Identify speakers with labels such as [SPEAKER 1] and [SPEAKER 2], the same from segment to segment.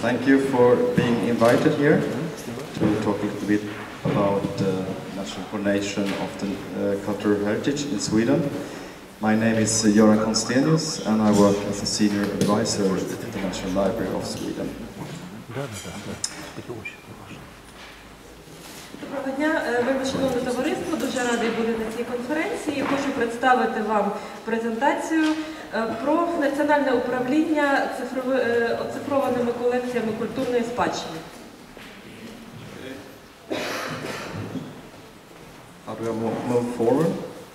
[SPEAKER 1] Thank you for being invited here to talk a little bit about the national coordination of the cultural heritage in Sweden. My name is Göran Konstenius and I work as a senior advisor at the National Library of Sweden.
[SPEAKER 2] Доброго дня, вельми шановне товариство, дуже радий бути на цій конференції. Хочу представити вам презентацію про національне управління оцифрованими колекціями культурної спадщини.
[SPEAKER 1] How do I move forward?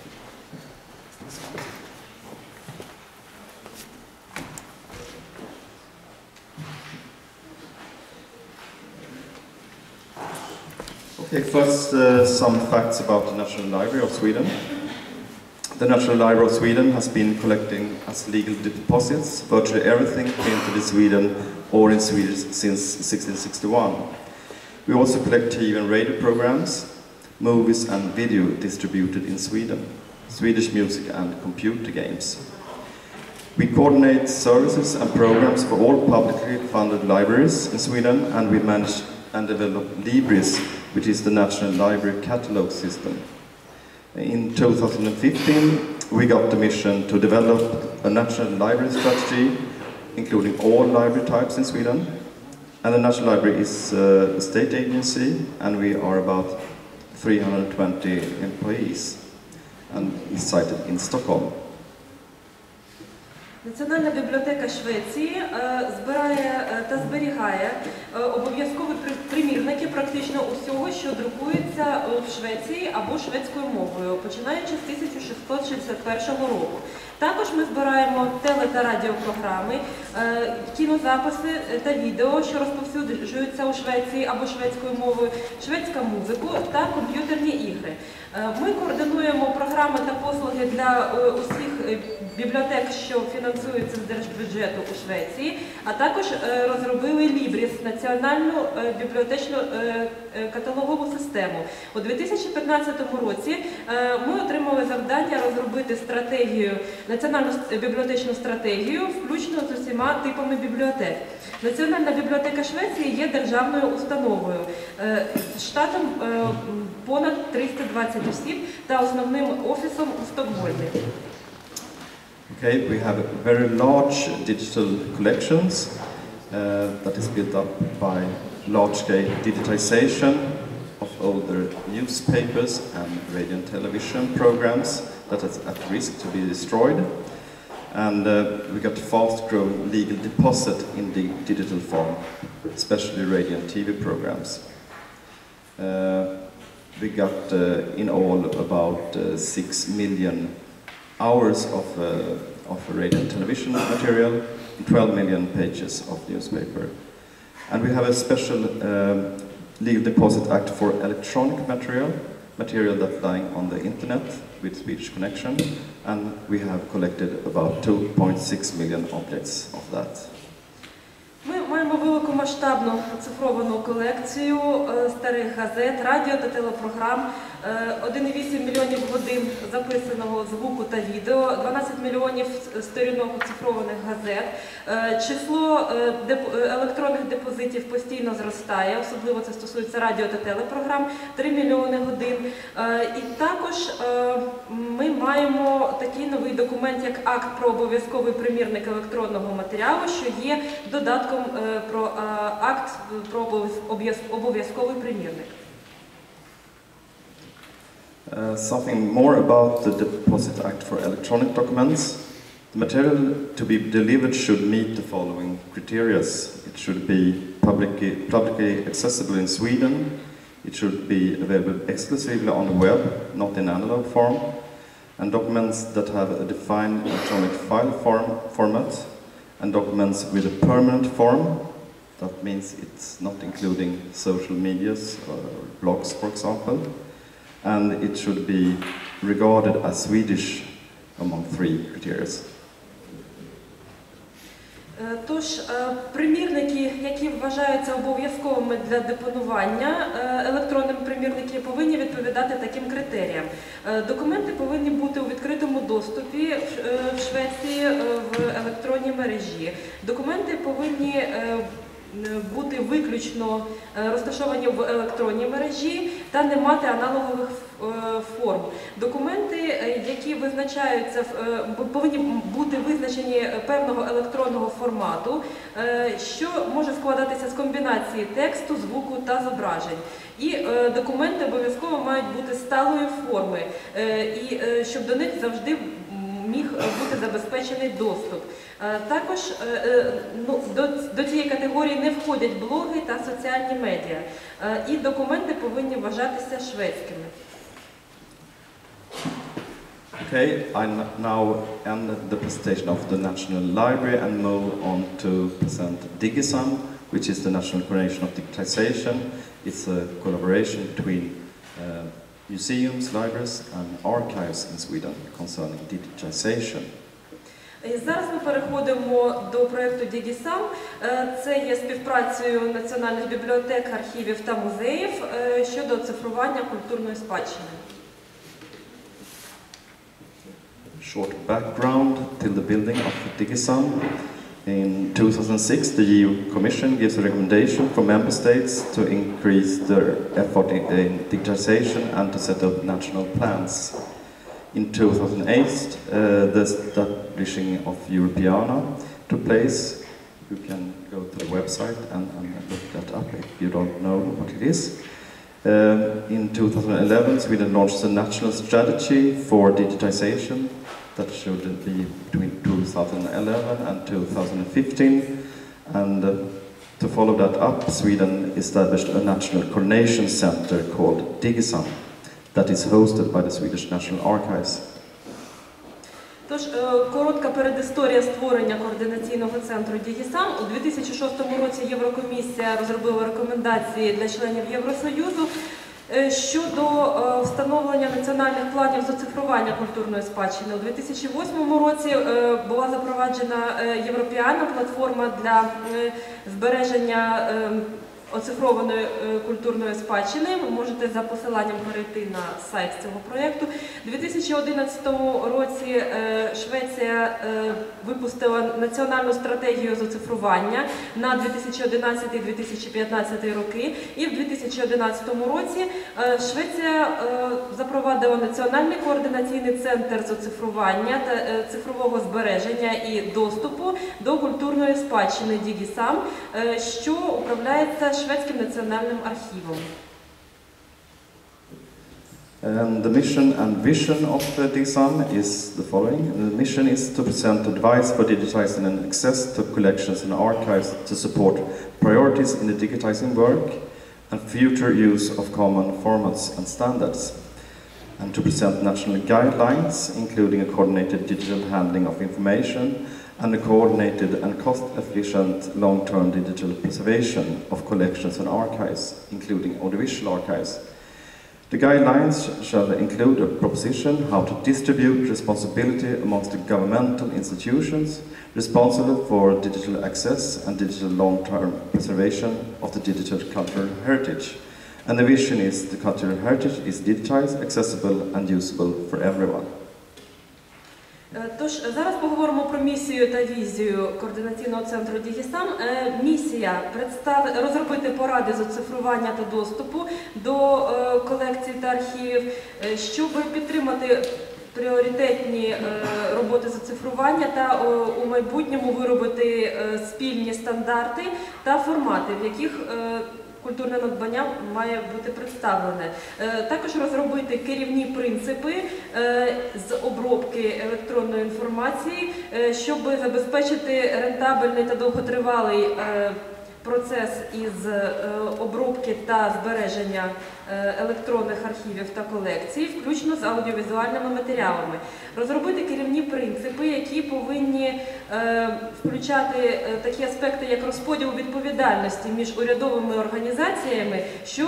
[SPEAKER 1] Okay, first some facts about the National Library of Sweden. The National Library of Sweden has been collecting as legal deposits virtually everything printed in Sweden or in Swedish since 1661. We also collect TV and radio programs, movies and video distributed in Sweden, Swedish music and computer games. We coordinate services and programs for all publicly funded libraries in Sweden, and we manage and develop Libris, which is the National Library Catalogue System. In 2015, we got the mission to develop a national library strategy, including all library types in Sweden. And the National Library is a state agency, and we are about 320 employees, and is sited in Stockholm.
[SPEAKER 2] Національна бібліотека Швеції збирає та зберігає обов'язкові примірники практично усього, що друкується в Швеції або шведською мовою, починаючи з 1661 року. Також ми збираємо теле- та радіопрограми, кінозаписи та відео, що розповсюджуються у Швеції або шведською мовою, шведську музику та комп'ютерні ігри. Ми координуємо програми та послуги для усіх бібліотек, що фінансуються з держбюджету у Швеції, а також розробили Libris – національну бібліотечну каталогову систему. У 2015 році ми отримали завдання розробити стратегію, національну бібліотечну стратегію, включно з усіма типами бібліотек. Національна бібліотека Швеції є державною установою, штатом понад 320 осіб та основним офісом у Стокгольмі.
[SPEAKER 1] Okay, we have very large digital collections that is built up by large-scale digitization of older newspapers and radio and television programs that is at risk to be destroyed. And we got fast-growing legal deposit in the digital form, especially radio and TV programs. We got in all about 6 million hours of radio and television material, 12 million pages of newspaper. And we have a special legal deposit act for electronic material that's lying on the internet with Swedish connection, and we have collected about 2.6 million objects of that.
[SPEAKER 2] Ми маємо великомасштабну оцифровану колекцію старих газет, радіо та телепрограм, 1,8 мільйонів годин записаного звуку та відео, 12 мільйонів сторінок оцифрованих газет. Число електронних депозитів постійно зростає, особливо це стосується радіо та телепрограм, 3 мільйони годин. І також ми маємо такий новий документ, як акт про обов'язковий примірник електронного матеріалу, що є додатком про акт про обов'язковий примірник.
[SPEAKER 1] Something more about the Deposit Act for electronic documents. The material to be delivered should meet the following criteria. It should be publicly accessible in Sweden. It should be available exclusively on the web, not in analog form. And documents that have a defined electronic file format. And documents with a permanent form. That means it's not including social medias or blogs, for example. And it should be regarded as Swedish among 3 criteria.
[SPEAKER 2] Тож, примірники, які вважаються обов'язковими для депонування, електронні примірники повинні відповідати таким критеріям. Документи повинні бути у відкритому доступі в Швеції в електронній мережі. Документи повинні бути виключно розташовані в електронній мережі та не мати аналогових форм. Документи, які визначаються, повинні бути визначені певного електронного формату, що може складатися з комбінації тексту, звуку та зображень. І документи обов'язково мають бути сталої форми, і щоб до них завжди міг бути забезпечений доступ. Також до цієї категорії не входять блоги та соціальні медіа. І документи повинні вважатися шведськими.
[SPEAKER 1] Okay, I now end the presentation of the National Library and move on to present Digisam, which is the National Coordination of Digitization. It's a collaboration between museums, libraries and archives in Sweden concerning digitization.
[SPEAKER 2] Зараз ми переходимо до проєкту Digisam. Це є співпрацею національних бібліотек, архівів та музеїв щодо цифрування культурної спадщини.
[SPEAKER 1] Short background till the building of Digisam. In 2006, the EU Commission gives a recommendation for member states to increase their effort in digitization and to set up national plans. In 2008, the establishing of Europeana took place. You can go to the website and look that up if you don't know what it is. In 2011, Sweden launched a national strategy for digitization that should be between 2011 and 2015. And to follow that up, Sweden established a national coordination center called Digisam that is hosted by the Swedish National Archives.
[SPEAKER 2] Тож, коротка передісторія створення координаційного центру Digisam. У 2006 році Єврокомісія розробила рекомендації для членів Євросоюзу щодо встановлення національних планів з оцифрування культурної спадщини. У 2008 році була запроваджена Європіана, платформа для збереження оцифрованої культурної спадщини. Ви можете за посиланням перейти на сайт цього проєкту. У 2011 році Швеція випустила національну стратегію з оцифрування на 2011-2015 роки. І в 2011 році Швеція запровадила Національний координаційний центр з оцифрування та цифрового збереження і доступу до культурної спадщини Digisam, що управляється Шведським національним архівом.
[SPEAKER 1] And the mission and vision of Digisam is the following. The mission is to present advice for digitizing and access to collections and archives to support priorities in the digitizing work and future use of common formats and standards. And to present national guidelines, including a coordinated digital handling of information and a coordinated and cost-efficient long-term digital preservation of collections and archives, including audiovisual archives. The guidelines shall include a proposition how to distribute responsibility amongst the governmental institutions responsible for digital access and digital long-term preservation of the digital cultural heritage. And the vision is the cultural heritage is digitized, accessible and usable for everyone.
[SPEAKER 2] Тож, зараз поговоримо про місію та візію координаційного центру Digisam. Місія – розробити поради з оцифрування та доступу до колекцій та архівів, щоб підтримати пріоритетні роботи з оцифрування та у майбутньому виробити спільні стандарти та формати, в яких культурне надбання має бути представлене. Також розробити керівні принципи з обробки електронної інформації, щоб забезпечити рентабельний та довготривалий процес із обробки та збереження електронних архівів та колекцій, включно з аудіовізуальними матеріалами. Розробити керівні принципи, які повинні включати такі аспекти, як розподіл відповідальності між урядовими організаціями, що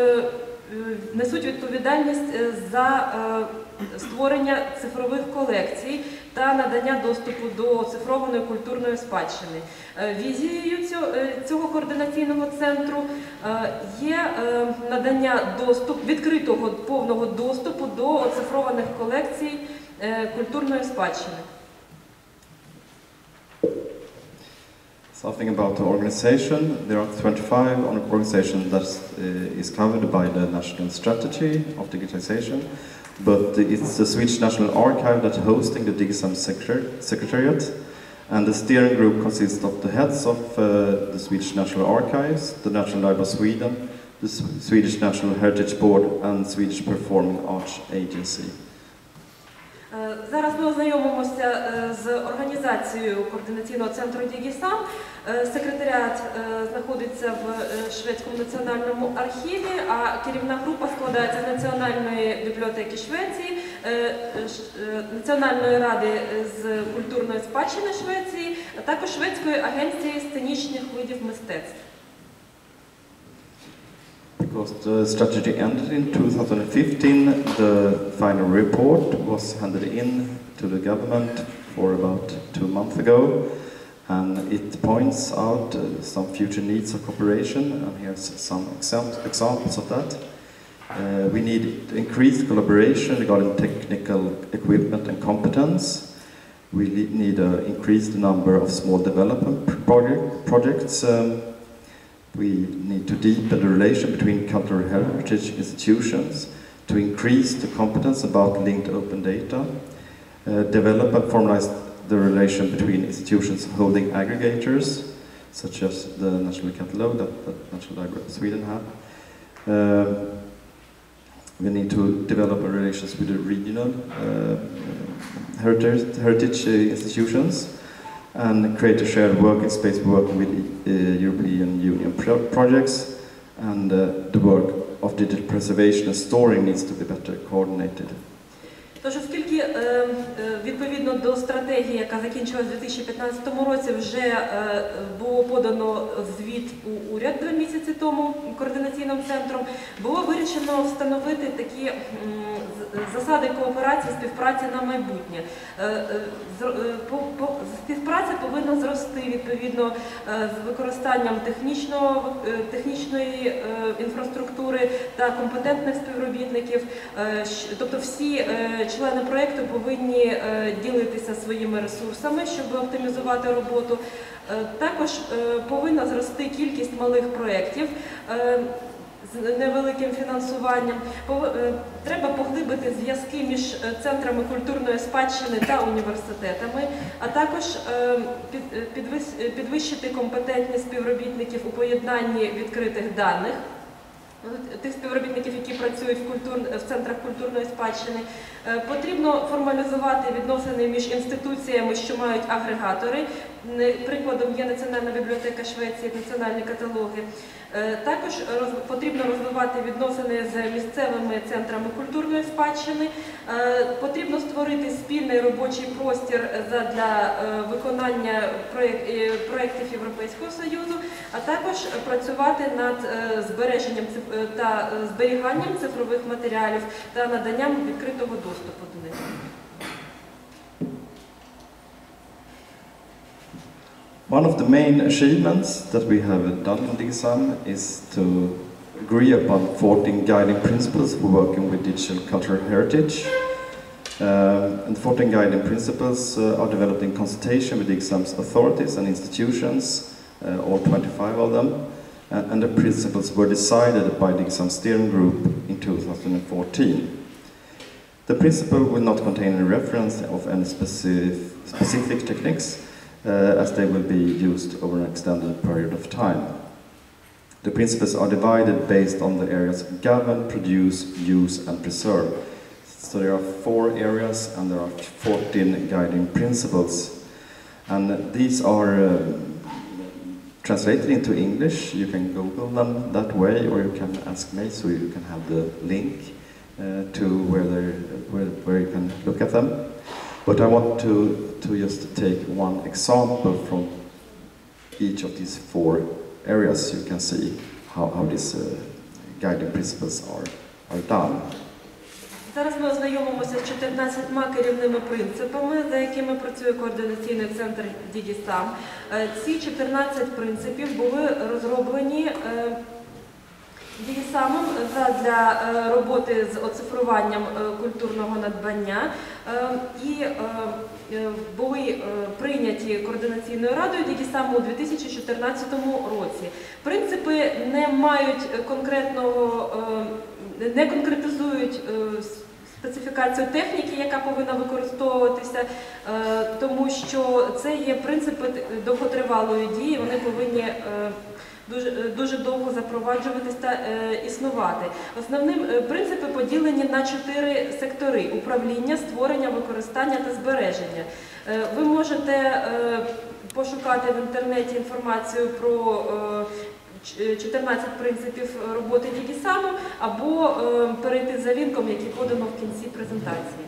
[SPEAKER 2] несуть відповідальність за створення цифрових колекцій та надання доступу до оцифрованої культурної спадщини. Візією цього координаційного центру є надання відкритого повного доступу до оцифрованих колекцій культурної спадщини.
[SPEAKER 1] Something about the organization. There are 25 organizations that is covered by the national strategy of digitization, but it's the Swedish National Archive that's hosting the DIGISAM Secretariat, and the steering group consists of the heads of the Swedish National Archives, the National Library of Sweden, the Swedish National Heritage Board and Swedish Performing Arts Agency.
[SPEAKER 2] Зараз ми ознайомимося з організацією координаційного центру DIGISAM. Секретаріат знаходиться в Шведському національному архіві, а керівна група складається з Національної бібліотеки Швеції, Національної ради з культурної спадщини Швеції, а також Шведської агенції сценічних видів мистецтв.
[SPEAKER 1] Because the strategy ended in 2015, the final report was handed in to the government for about 2 months ago, and it points out some future needs of cooperation, and here's some examples of that. We need increased collaboration regarding technical equipment and competence. We need an increased number of small development projects. We need to deepen the relation between cultural heritage institutions to increase the competence about linked open data, develop and formalize the relation between institutions holding aggregators, such as the National Catalogue that National Library of Sweden have. We need to develop relations with the regional heritage institutions, and create a shared working space working with European Union projects, and the work of digital preservation and storing needs to be better coordinated.
[SPEAKER 2] Тож, оскільки відповідно до стратегії, яка закінчилась у 2015 році, вже було подано звіт у уряд 2 місяці тому координаційним центром, було вирішено встановити такі засади кооперації, співпраці на майбутнє. Співпраця повинна зрости відповідно з використанням технічної інфраструктури та компетентних співробітників. Тобто всі члени проєкту повинні ділитися своїми ресурсами, щоб оптимізувати роботу. Також повинна зрости кількість малих проєктів з невеликим фінансуванням. Треба поглибити зв'язки між центрами культурної спадщини та університетами, а також підвищити компетентність співробітників у поєднанні відкритих даних, тих співробітників, які працюють в центрах культурної спадщини. Потрібно формалізувати відносини між інституціями, що мають агрегатори. Прикладом є Національна бібліотека Швеції, національні каталоги. Також потрібно розвивати відносини з місцевими центрами культурної спадщини. Потрібно створити спільний робочий простір для виконання проєктів Європейського Союзу, а також працювати над збереженням та зберіганням цифрових матеріалів та наданням відкритого доступу до них.
[SPEAKER 1] One of the main achievements that we have done in DIGISAM is to agree upon 14 guiding principles for working with digital cultural heritage. And the 14 guiding principles are developed in consultation with DIGISAM's authorities and institutions, all 25 of them. And the principles were decided by DIGISAM steering group in 2014. The principle will not contain any reference of any specific techniques, as they will be used over an extended period of time. The principles are divided based on the areas govern, produce, use and preserve. So there are 4 areas and there are 14 guiding principles. And these are translated into English. You can Google them that way, or you can ask me so you can have the link to where you can look at them. But I want to just take one example from each of these 4 areas. You can see how these guiding principles are done.
[SPEAKER 2] Зараз ми ознайомимося з 14 керівними принципами, за якими працює координаційний центр DIGISAM. Ці 14 принципів були розроблені Дієсамом для роботи з оцифруванням культурного надбання і були прийняті Координаційною радою Дієсаму у 2014 році. Принципи не мають не конкретизують специфікацію техніки, яка повинна використовуватися, тому що це є принципи довготривалої дії, вони повинні дуже довго запроваджуватись та існувати. Основним принципи поділені на 4 сектори – управління, створення, використання та збереження. Ви можете пошукати в інтернеті інформацію про 14 принципів роботи Дієсаму або перейти за лінком, який подано в кінці презентації.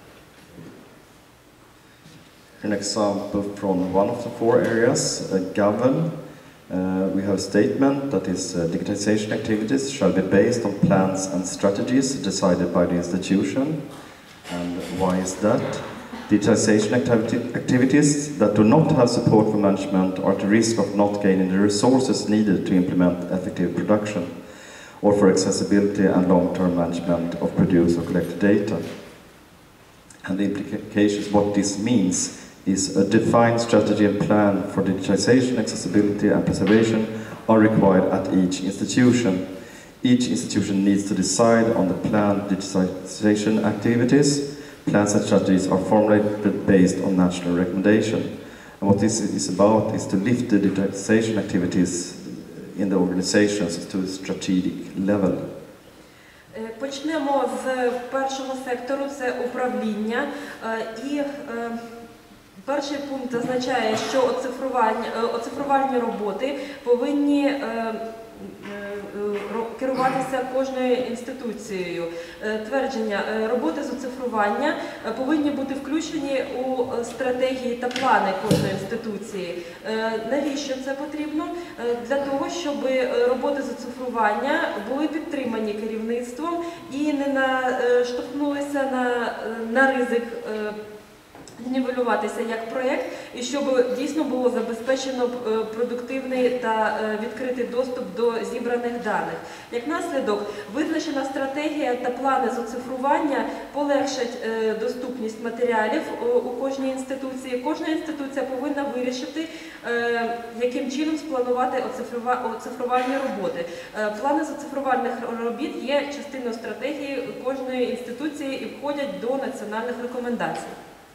[SPEAKER 1] An example from one of the 4 areas, govern. We have a statement that is digitization activities shall be based on plans and strategies decided by the institution. And why is that? Digitization activities that do not have support for management are at risk of not gaining the resources needed to implement effective production or for accessibility and long-term management of produced or collected data. And the implications, what this means, is a defined strategy and plan for digitization, accessibility and preservation are required at each institution. Each institution needs to decide on the planned digitization activities. Plans and strategies are formulated based on national recommendation. And what this is about is to lift the digitization activities in the organizations to a strategic level.
[SPEAKER 2] Почнемо з першого сектору, це управління. І перший пункт зазначає, що оцифрувальні роботи повинні керуватися кожною інституцією. Твердження, роботи з оцифрування повинні бути включені у стратегії та плани кожної інституції. Навіщо це потрібно? Для того, щоб роботи з оцифрування були підтримані керівництвом і не наштовхнулися на ризик нівелюватися як проєкт, і щоб дійсно було забезпечено продуктивний та відкритий доступ до зібраних даних. Як наслідок, визначена стратегія та плани з оцифрування полегшать доступність матеріалів у кожній інституції. Кожна інституція повинна вирішити, яким чином спланувати оцифрувальні роботи. Плани з оцифрувальних робіт є частиною стратегії кожної інституції і входять до національних рекомендацій.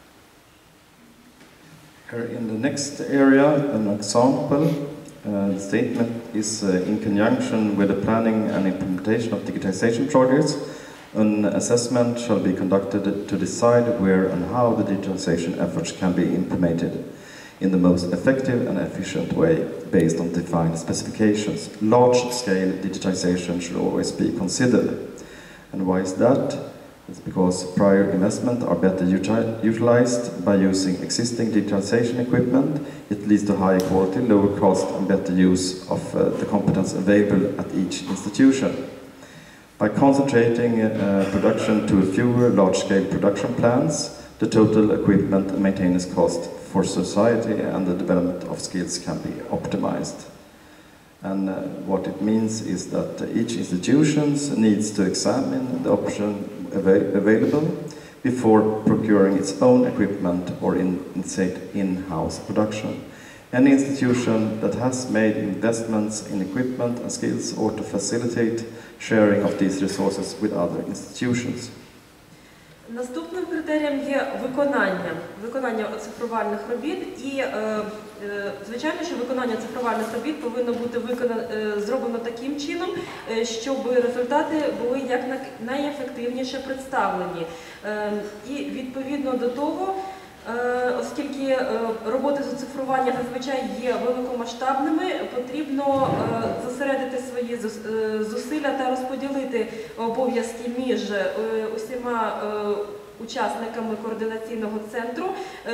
[SPEAKER 1] In the next area, an example, the statement is in conjunction with the planning and implementation of digitization projects. An assessment shall be conducted to decide where and how the digitization efforts can be implemented in the most effective and efficient way based on defined specifications. Large-scale digitization should always be considered. And why is that? It's because prior investment are better utilized by using existing digitalization equipment. It leads to higher quality, lower cost and better use of the competence available at each institution. By concentrating production to fewer large-scale production plants, the total equipment and maintenance cost for society and the development of skills can be optimized. And what it means is that each institution needs to examine the option available before procuring its own equipment or in-house production. Any institution that has made investments in equipment and skills ought to facilitate sharing of these resources with other institutions.
[SPEAKER 2] Наступним критерієм є виконання оцифрувальних робіт. І, звичайно, що виконання оцифрувальних робіт повинно бути зроблено таким чином, щоб результати були якнайефективніше представлені. І відповідно до того, оскільки роботи з оцифрування зазвичай є великомасштабними, потрібно зосередити свої зусилля та розподілити обов'язки між усіма учасниками координаційного центру,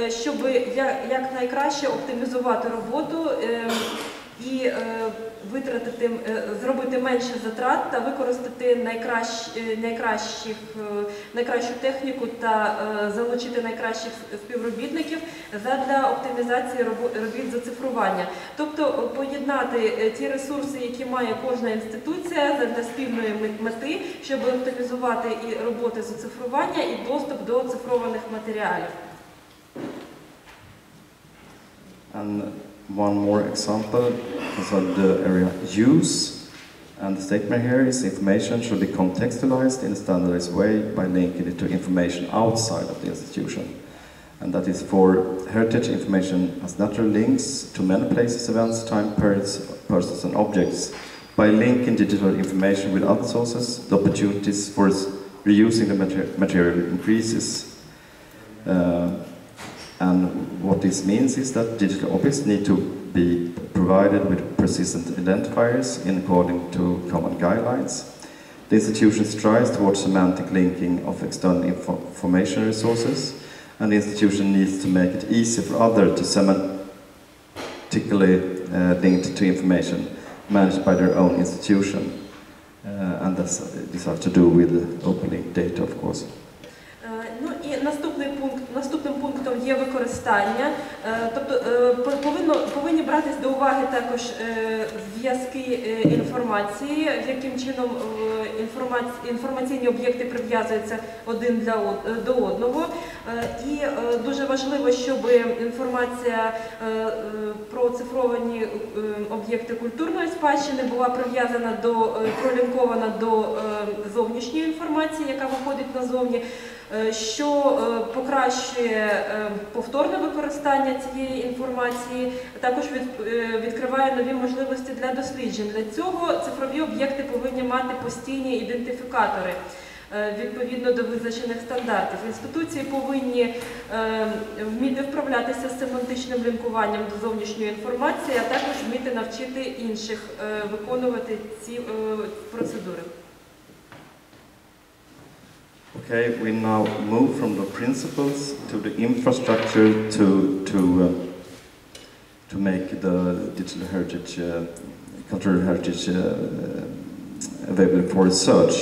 [SPEAKER 2] щоб якнайкраще оптимізувати роботу і зробити менше затрат та використати найкращу техніку та залучити найкращих співробітників задля оптимізації робіт з оцифрування. Тобто поєднати ті ресурси, які має кожна інституція задля спільної мети, щоб оптимізувати і роботи з оцифрування, і доступ до оцифрованих матеріалів.
[SPEAKER 1] And one more example is on the area use, and the statement here is information should be contextualized in a standardized way by linking it to information outside of the institution. And that is for heritage information has natural links to many places, events, time periods, persons and objects. By linking digital information with other sources, the opportunities for reusing the material increases. And what this means is that digital objects need to be provided with persistent identifiers in according to common guidelines. The institution strives towards semantic linking of external information resources, and the institution needs to make it easy for others to semantically link to information managed by their own institution. And this has to do with open link data, of course.
[SPEAKER 2] Ну і наступним пунктом є використання, тобто повинні братись до уваги також зв'язки інформації, яким чином інформаційні об'єкти прив'язуються один до одного. І дуже важливо, щоб інформація про оцифровані об'єкти культурної спадщини була прив'язана пролінкована до зовнішньої інформації, яка виходить назовні, що покращує повторне використання цієї інформації, також відкриває нові можливості для досліджень. Для цього цифрові об'єкти повинні мати постійні ідентифікатори відповідно до визначених стандартів. Інституції повинні вміти вправлятися з семантичним лінкуванням до зовнішньої інформації, а також вміти навчити інших виконувати ці процедури.
[SPEAKER 1] Okay, we now move from the principles to the infrastructure to make the digital heritage, cultural heritage available for research.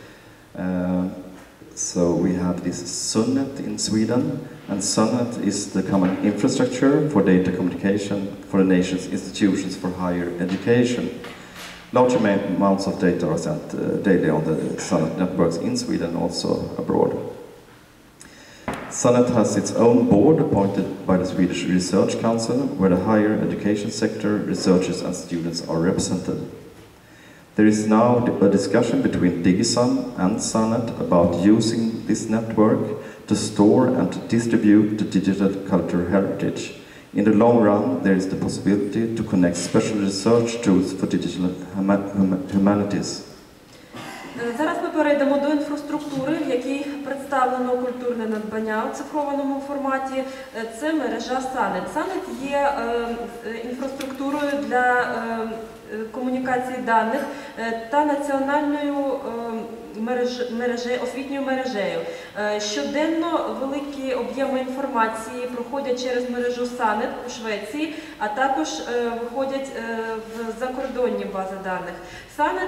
[SPEAKER 1] So we have this SUNET in Sweden, and SUNET is the common infrastructure for data communication for the nation's institutions for higher education. Large amounts of data are sent daily on the SUNET networks in Sweden and also abroad. SUNET has its own board appointed by the Swedish Research Council, where the higher education sector, researchers and students are represented. There is now a discussion between Digisam and SUNET about using this network to store and to distribute the digital cultural heritage. In the long run, there is the possibility to connect special research tools for digital humanities.
[SPEAKER 2] Зараз ми перейдемо до інфраструктури, в якій представлено культурне надбання у цифрованому форматі. Це мережа SUNET. SUNET є інфраструктурою для комунікації даних та національною освітньою мережею. Щоденно великі об'єми інформації проходять через мережу SUNET у Швеції, а також виходять в закордонні бази даних. SUNET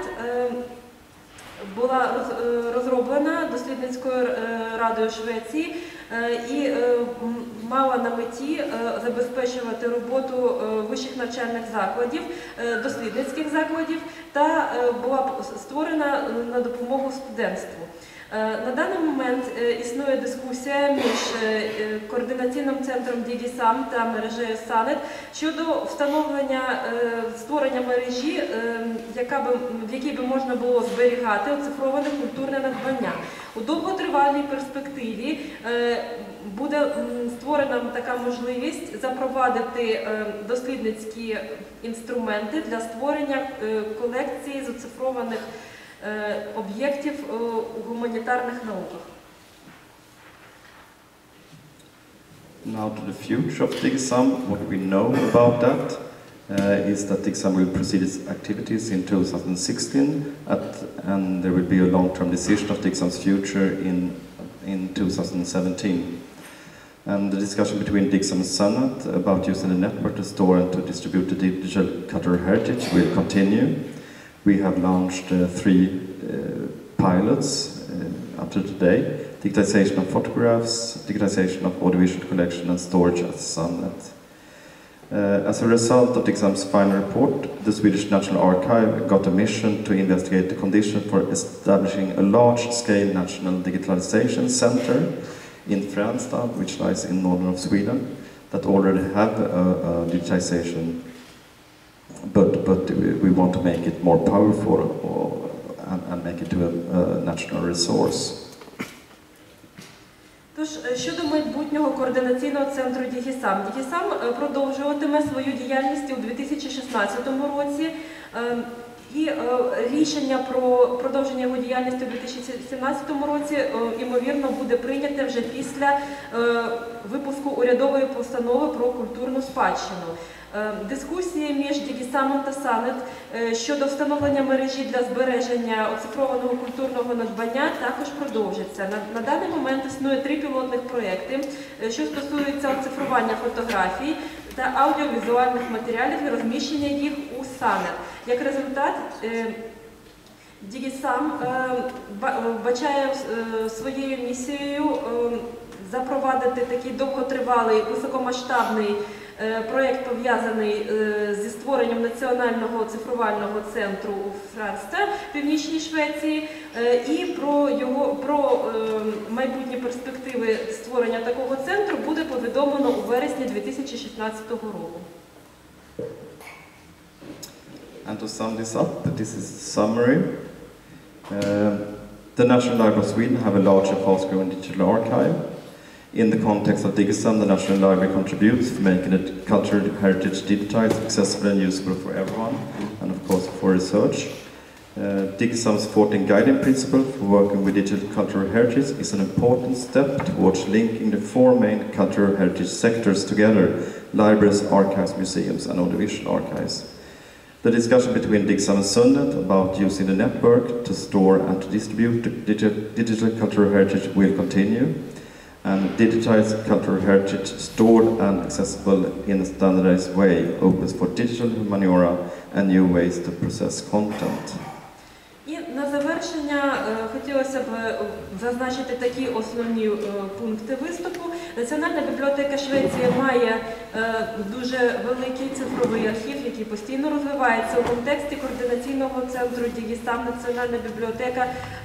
[SPEAKER 2] була розроблена дослідницькою радою Швеції і мала на меті забезпечувати роботу вищих навчальних закладів, дослідницьких закладів та була створена на допомогу студентству. На даний момент існує дискусія між координаційним центром Digisam та мережею SUNET щодо встановлення, створення мережі, в якій би можна було зберігати оцифроване культурне надбання. У довготривалій перспективі буде створена така можливість запровадити дослідницькі інструменти для створення колекції з оцифрованих об'єктів у гуманітарних науках.
[SPEAKER 1] Now to the future of Digisam, what we know about that is that Digisam will proceed its activities in 2016 and there will be a long-term decision of Digisam's future in 2017. And the discussion between Dixon and Sunnet about using the network to store and to distribute the digital cultural heritage will continue. We have launched 3 pilots up to today: digitization of photographs, digitization of audiovisual collection, and storage at Sunnet. As a result of Dixon's final report, the Swedish National Archive got a mission to investigate the condition for establishing a large-scale national digitalization center in Fränsta, which lies in northern of Sweden, that already have a digitization, but we want to make it more powerful and make it to a national resource.
[SPEAKER 2] Тож, щодо майбутнього координаційного центру Дігісам. Дігісам продовжуватиме свою діяльність у 2016 році, і рішення про продовження його діяльності у 2017 році, ймовірно, буде прийняте вже після випуску урядової постанови про культурну спадщину. Дискусії між Дігісамом та Санет щодо встановлення мережі для збереження оцифрованого культурного надбання також продовжаться. На даний момент існує 3 пілотних проєкти, що стосуються оцифрування фотографій та аудіовізуальних матеріалів і розміщення їх у Санет. Як результат, Дігісам вбачає своєю місією запровадити такий довготривалий, високомасштабний проєкт, пов'язаний зі створенням національного цифрувального центру у Фрänsta, північній Швеції, і про майбутні перспективи створення такого центру буде повідомлено у вересні 2016 року.
[SPEAKER 1] And to sum this up, this is a summary. The National Library of Sweden have a large and fast-growing digital archive. In the context of Digisam, the National Library contributes to making the cultural heritage digitized, accessible and usable for everyone, and of course for research. Digisam's 14 guiding principle for working with digital cultural heritage is an important step towards linking the 4 main cultural heritage sectors together: libraries, archives, museums and audiovisual archives. The discussion between Digisam and Sunnet about using the network to store and to distribute digital cultural heritage will continue. And digitized cultural heritage stored and accessible in a standardized way opens for digital humaniora and new ways to process content.
[SPEAKER 2] І на завершення хотілося б зазначити такі основні пункти виступу. Національна бібліотека Швеції має дуже великий цифровий архів, який постійно розвивається. У контексті координаційного центру Дігісам Національна бібліотека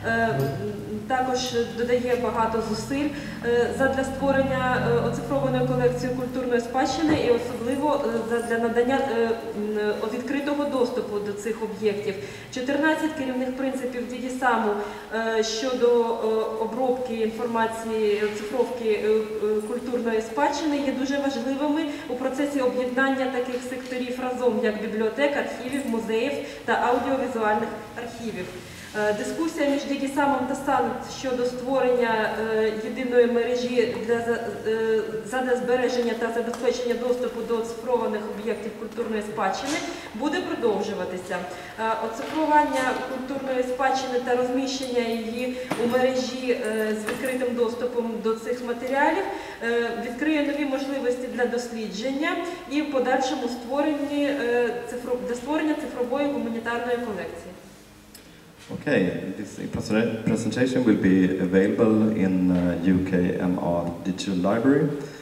[SPEAKER 2] також додає багато зусиль задля створення оцифрованої колекції культурної спадщини і особливо для надання відкритого доступу до цих об'єктів. 14 керівних принципів Дігісаму щодо обробки інформації, цифровки культурної спадщини є дуже важливими у процесі об'єднання таких секторів разом, як бібліотек, архівів, музеїв та аудіовізуальних архівів. Дискусія між Дігісамом та Санет щодо створення єдиної мережі для збереження та забезпечення доступу до оцифрованих об'єктів культурної спадщини буде продовжуватися. Оцифрування культурної спадщини та розміщення її у мережі з відкритим доступом до цих матеріалів відкриє нові можливості для дослідження і в подальшому для створення цифрової гуманітарної колекції.
[SPEAKER 1] Okay, this presentation will be available in UKMR Digital Library